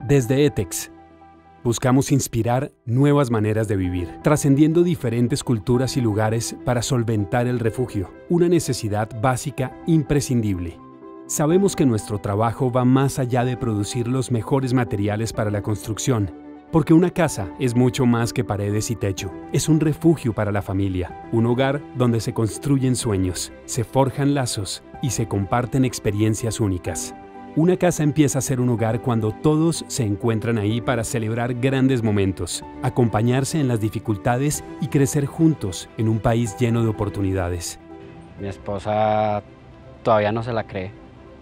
Desde ETEX, buscamos inspirar nuevas maneras de vivir, trascendiendo diferentes culturas y lugares para solventar el refugio, una necesidad básica imprescindible. Sabemos que nuestro trabajo va más allá de producir los mejores materiales para la construcción, porque una casa es mucho más que paredes y techo. Es un refugio para la familia, un hogar donde se construyen sueños, se forjan lazos y se comparten experiencias únicas. Una casa empieza a ser un hogar cuando todos se encuentran ahí para celebrar grandes momentos, acompañarse en las dificultades y crecer juntos en un país lleno de oportunidades. Mi esposa todavía no se la cree.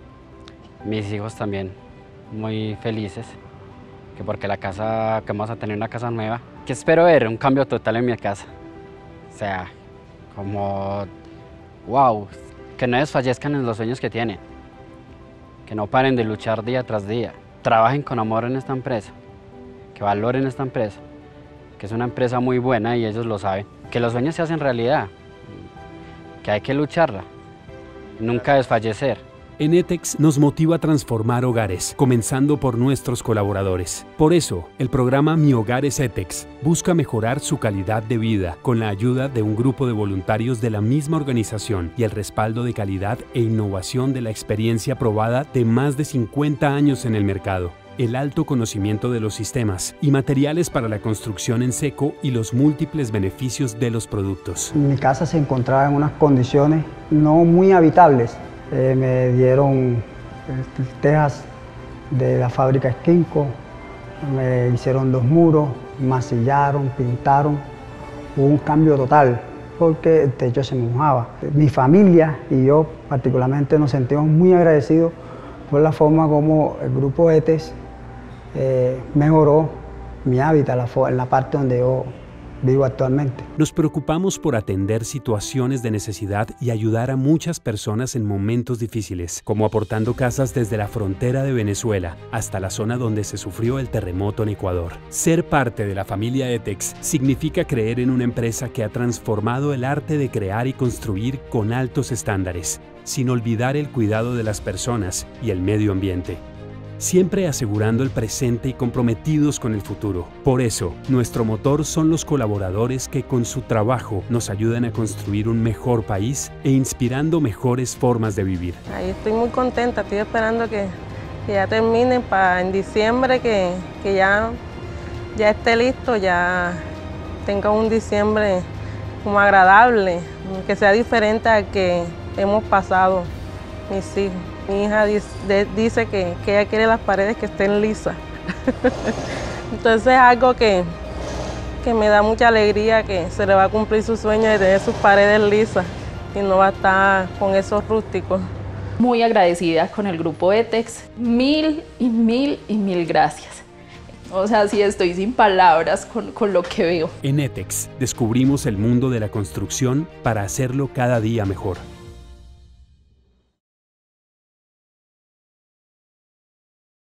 Mis hijos también, muy felices, que porque que vamos a tener una casa nueva, que espero ver un cambio total en mi casa. O sea, como, wow, que no desfallezcan en los sueños que tienen, que no paren de luchar día tras día, trabajen con amor en esta empresa, que valoren esta empresa, que es una empresa muy buena y ellos lo saben, que los sueños se hacen realidad, que hay que lucharla, nunca desfallecer. En ETEX nos motiva a transformar hogares, comenzando por nuestros colaboradores. Por eso, el programa Mi Hogar es ETEX busca mejorar su calidad de vida con la ayuda de un grupo de voluntarios de la misma organización y el respaldo de calidad e innovación de la experiencia probada de más de 50 años en el mercado, el alto conocimiento de los sistemas y materiales para la construcción en seco y los múltiples beneficios de los productos. Mi casa se encontraba en unas condiciones no muy habitables. Me dieron tejas de la fábrica Esquinco, me hicieron los muros, masillaron, pintaron. Hubo un cambio total porque el techo se mojaba. Mi familia y yo particularmente nos sentimos muy agradecidos por la forma como el grupo ETEX mejoró mi hábitat, en la parte donde yo vivo actualmente. Nos preocupamos por atender situaciones de necesidad y ayudar a muchas personas en momentos difíciles, como aportando casas desde la frontera de Venezuela hasta la zona donde se sufrió el terremoto en Ecuador. Ser parte de la familia ETEX significa creer en una empresa que ha transformado el arte de crear y construir con altos estándares, sin olvidar el cuidado de las personas y el medio ambiente, siempre asegurando el presente y comprometidos con el futuro. Por eso, nuestro motor son los colaboradores que con su trabajo nos ayudan a construir un mejor país e inspirando mejores formas de vivir. Ahí estoy muy contenta, estoy esperando que ya terminen para en diciembre, que ya esté listo, ya tenga un diciembre como agradable, que sea diferente al que hemos pasado mis hijos. Mi hija dice que ella quiere las paredes que estén lisas. Entonces es algo que me da mucha alegría, que se le va a cumplir su sueño de tener sus paredes lisas y no va a estar con esos rústicos. Muy agradecida con el grupo ETEX. Mil gracias. O sea, sí, estoy sin palabras con lo que veo. En ETEX descubrimos el mundo de la construcción para hacerlo cada día mejor.